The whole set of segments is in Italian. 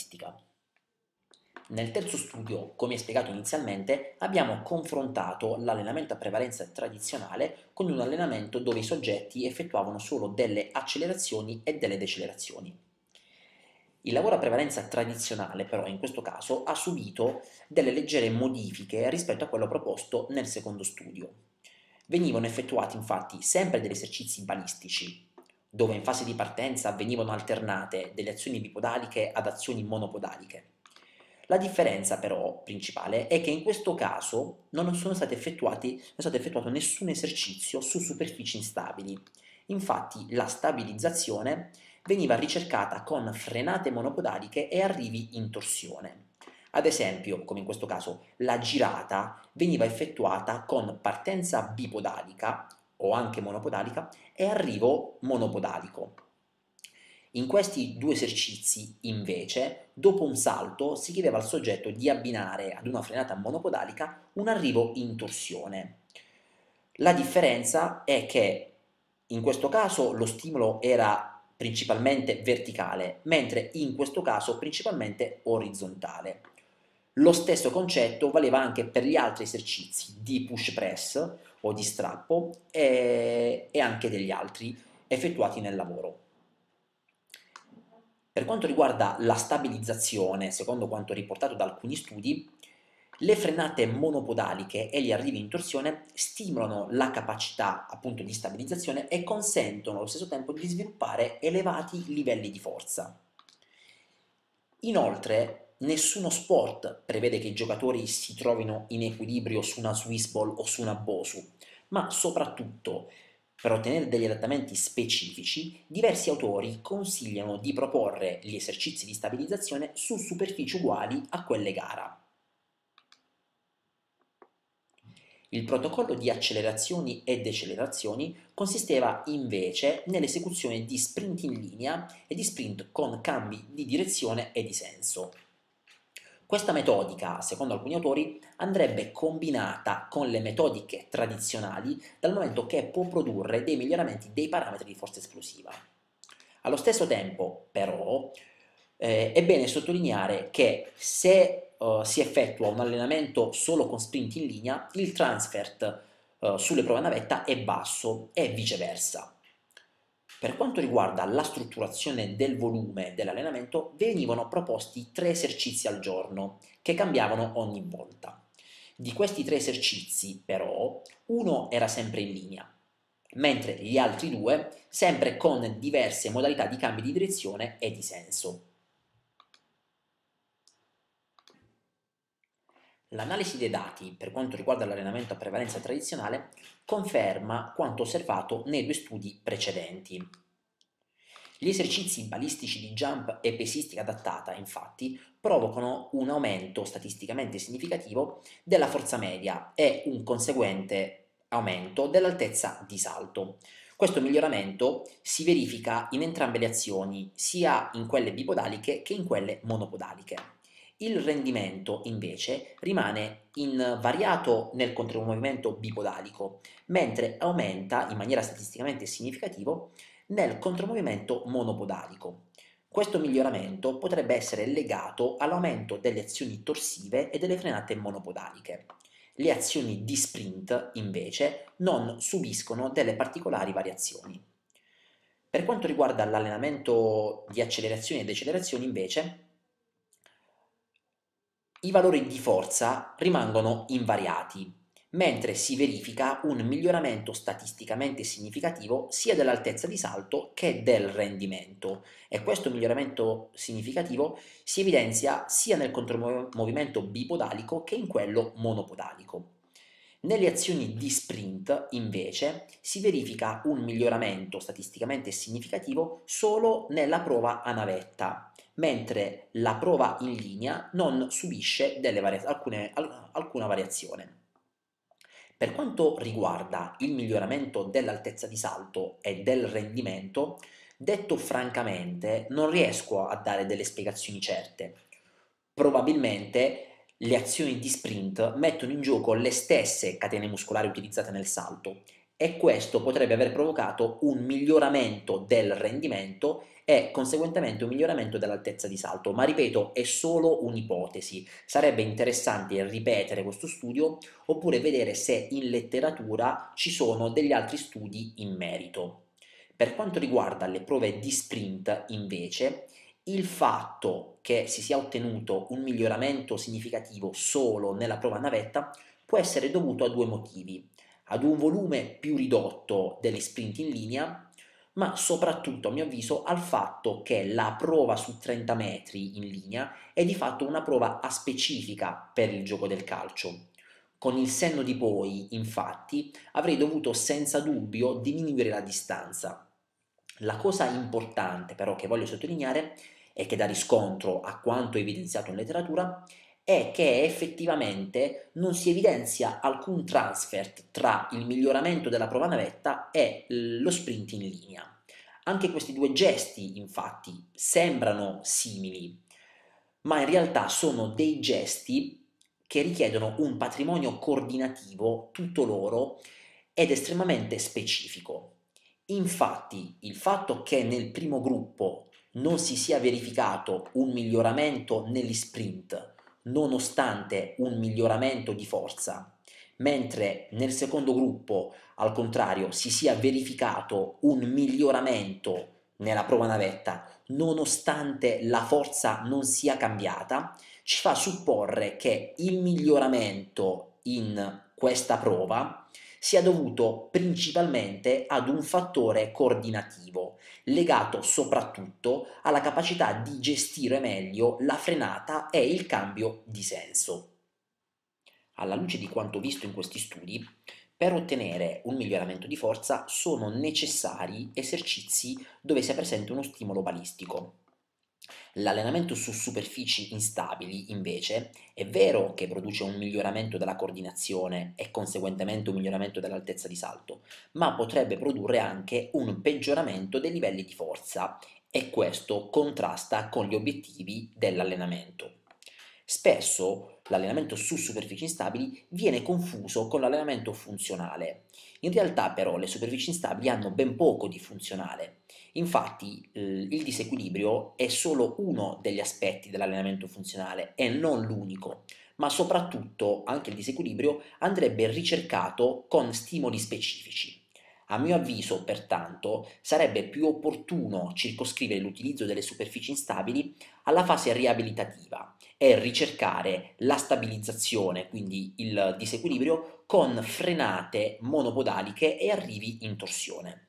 statistica. Nel terzo studio, come spiegato inizialmente, abbiamo confrontato l'allenamento a prevalenza tradizionale con un allenamento dove i soggetti effettuavano solo delle accelerazioni e delle decelerazioni. Il lavoro a prevalenza tradizionale, però, in questo caso, ha subito delle leggere modifiche rispetto a quello proposto nel secondo studio. Venivano effettuati infatti sempre degli esercizi balistici, dove in fase di partenza venivano alternate delle azioni bipodaliche ad azioni monopodaliche. La differenza però principale è che in questo caso non è stato effettuato nessun esercizio su superfici instabili. Infatti la stabilizzazione veniva ricercata con frenate monopodaliche e arrivi in torsione. Ad esempio, come in questo caso, la girata veniva effettuata con partenza bipodalica o anche monopodalica e arrivo monopodalico. In questi due esercizi, invece, dopo un salto si chiedeva al soggetto di abbinare ad una frenata monopodalica un arrivo in torsione. La differenza è che in questo caso lo stimolo era principalmente verticale, mentre in questo caso principalmente orizzontale. Lo stesso concetto valeva anche per gli altri esercizi di push press o di strappo e anche degli altri effettuati nel lavoro. Per quanto riguarda la stabilizzazione, secondo quanto riportato da alcuni studi, le frenate monopodaliche e gli arrivi in torsione stimolano la capacità appunto di stabilizzazione e consentono allo stesso tempo di sviluppare elevati livelli di forza. Inoltre, nessuno sport prevede che i giocatori si trovino in equilibrio su una Swiss ball o su una Bosu, ma soprattutto per ottenere degli adattamenti specifici, diversi autori consigliano di proporre gli esercizi di stabilizzazione su superfici uguali a quelle gara. Il protocollo di accelerazioni e decelerazioni consisteva invece nell'esecuzione di sprint in linea e di sprint con cambi di direzione e di senso. Questa metodica, secondo alcuni autori, andrebbe combinata con le metodiche tradizionali dal momento che può produrre dei miglioramenti dei parametri di forza esplosiva. Allo stesso tempo, però, è bene sottolineare che se si effettua un allenamento solo con sprint in linea, il transfert sulle prove a navetta è basso e viceversa. Per quanto riguarda la strutturazione del volume dell'allenamento, venivano proposti 3 esercizi al giorno, che cambiavano ogni volta. Di questi 3 esercizi, però, uno era sempre in linea, mentre gli altri 2 sempre con diverse modalità di cambio di direzione e di senso. L'analisi dei dati per quanto riguarda l'allenamento a prevalenza tradizionale conferma quanto osservato nei 2 studi precedenti. Gli esercizi balistici di jump e pesistica adattata, infatti, provocano un aumento statisticamente significativo della forza media e un conseguente aumento dell'altezza di salto. Questo miglioramento si verifica in entrambe le azioni, sia in quelle bipodaliche che in quelle monopodaliche. Il rendimento, invece, rimane invariato nel contromovimento bipodalico, mentre aumenta in maniera statisticamente significativa nel contromovimento monopodalico. Questo miglioramento potrebbe essere legato all'aumento delle azioni torsive e delle frenate monopodaliche. Le azioni di sprint, invece, non subiscono delle particolari variazioni. Per quanto riguarda l'allenamento di accelerazioni e decelerazioni, invece, i valori di forza rimangono invariati, mentre si verifica un miglioramento statisticamente significativo sia dell'altezza di salto che del rendimento, e questo miglioramento significativo si evidenzia sia nel contromovimento bipodalico che in quello monopodalico. Nelle azioni di sprint, invece, si verifica un miglioramento statisticamente significativo solo nella prova a navetta, mentre la prova in linea non subisce alcuna variazione. Per quanto riguarda il miglioramento dell'altezza di salto e del rendimento, detto francamente, non riesco a dare delle spiegazioni certe. Probabilmente le azioni di sprint mettono in gioco le stesse catene muscolari utilizzate nel salto e questo potrebbe aver provocato un miglioramento del rendimento e conseguentemente un miglioramento dell'altezza di salto, ma ripeto, è solo un'ipotesi. Sarebbe interessante ripetere questo studio oppure vedere se in letteratura ci sono degli altri studi in merito. Per quanto riguarda le prove di sprint, invece, il fatto che si sia ottenuto un miglioramento significativo solo nella prova navetta può essere dovuto a due motivi: ad un volume più ridotto delle sprint in linea, ma soprattutto, a mio avviso, al fatto che la prova su 30 metri in linea è di fatto una prova aspecifica per il gioco del calcio. Con il senno di poi, infatti, avrei dovuto senza dubbio diminuire la distanza. La cosa importante però che voglio sottolineare e che dà riscontro a quanto evidenziato in letteratura è che effettivamente non si evidenzia alcun transfert tra il miglioramento della prova navetta e lo sprint in linea. Anche questi due gesti, infatti, sembrano simili, ma in realtà sono dei gesti che richiedono un patrimonio coordinativo tutto loro ed estremamente specifico. Infatti, il fatto che nel primo gruppo non si sia verificato un miglioramento negli sprint, nonostante un miglioramento di forza, mentre nel secondo gruppo, al contrario, si sia verificato un miglioramento nella prova navetta, nonostante la forza non sia cambiata, ci fa supporre che il miglioramento in questa prova sia dovuto principalmente ad un fattore coordinativo, legato soprattutto alla capacità di gestire meglio la frenata e il cambio di senso. Alla luce di quanto visto in questi studi, per ottenere un miglioramento di forza sono necessari esercizi dove sia presente uno stimolo balistico. L'allenamento su superfici instabili, invece, è vero che produce un miglioramento della coordinazione e conseguentemente un miglioramento dell'altezza di salto, ma potrebbe produrre anche un peggioramento dei livelli di forza e questo contrasta con gli obiettivi dell'allenamento. Spesso l'allenamento su superfici instabili viene confuso con l'allenamento funzionale. In realtà però le superfici instabili hanno ben poco di funzionale. Infatti il disequilibrio è solo uno degli aspetti dell'allenamento funzionale e non l'unico, ma soprattutto anche il disequilibrio andrebbe ricercato con stimoli specifici. A mio avviso, pertanto, sarebbe più opportuno circoscrivere l'utilizzo delle superfici instabili alla fase riabilitativa e ricercare la stabilizzazione, quindi il disequilibrio, con frenate monopodaliche e arrivi in torsione.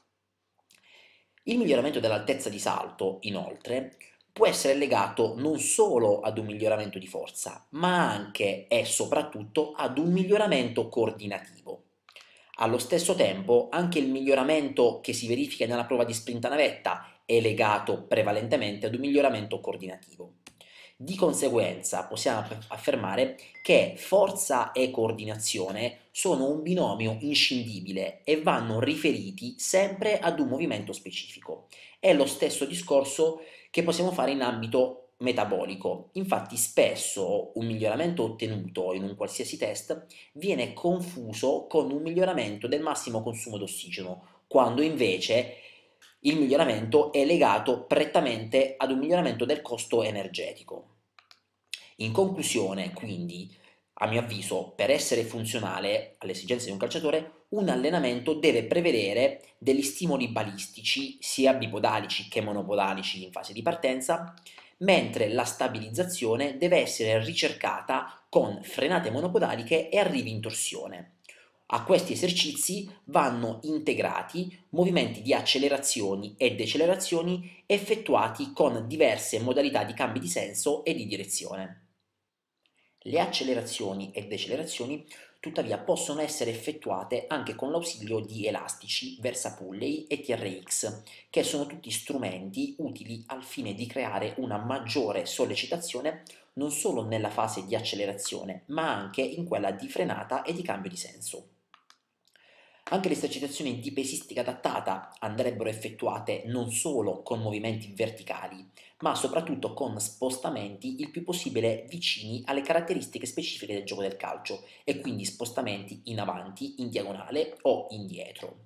Il miglioramento dell'altezza di salto, inoltre, può essere legato non solo ad un miglioramento di forza, ma anche e soprattutto ad un miglioramento coordinativo. Allo stesso tempo, anche il miglioramento che si verifica nella prova di sprint a navetta è legato prevalentemente ad un miglioramento coordinativo. Di conseguenza possiamo affermare che forza e coordinazione sono un binomio inscindibile e vanno riferiti sempre ad un movimento specifico. È lo stesso discorso che possiamo fare in ambito metabolico. Infatti spesso un miglioramento ottenuto in un qualsiasi test viene confuso con un miglioramento del massimo consumo d'ossigeno, quando invece il miglioramento è legato prettamente ad un miglioramento del costo energetico. In conclusione, quindi, a mio avviso, per essere funzionale alle esigenze di un calciatore, un allenamento deve prevedere degli stimoli balistici, sia bipodalici che monopodalici in fase di partenza, mentre la stabilizzazione deve essere ricercata con frenate monopodaliche e arrivi in torsione. A questi esercizi vanno integrati movimenti di accelerazioni e decelerazioni effettuati con diverse modalità di cambi di senso e di direzione. Le accelerazioni e decelerazioni tuttavia possono essere effettuate anche con l'ausilio di elastici, versapulley e TRX, che sono tutti strumenti utili al fine di creare una maggiore sollecitazione non solo nella fase di accelerazione, ma anche in quella di frenata e di cambio di senso. Anche le esercitazioni di pesistica adattata andrebbero effettuate non solo con movimenti verticali, ma soprattutto con spostamenti il più possibile vicini alle caratteristiche specifiche del gioco del calcio e quindi spostamenti in avanti, in diagonale o indietro.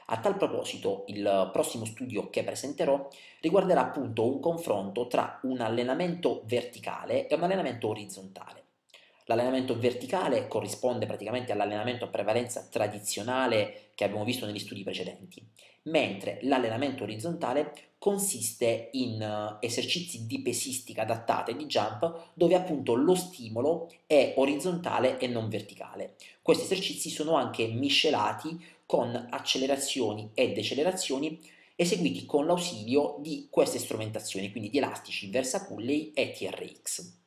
A tal proposito, il prossimo studio che presenterò riguarderà appunto un confronto tra un allenamento verticale e un allenamento orizzontale. L'allenamento verticale corrisponde praticamente all'allenamento a prevalenza tradizionale che abbiamo visto negli studi precedenti, mentre l'allenamento orizzontale consiste in esercizi di pesistica adattata e di jump dove appunto lo stimolo è orizzontale e non verticale. Questi esercizi sono anche miscelati con accelerazioni e decelerazioni eseguiti con l'ausilio di queste strumentazioni, quindi di elastici, Versa Pulley e TRX.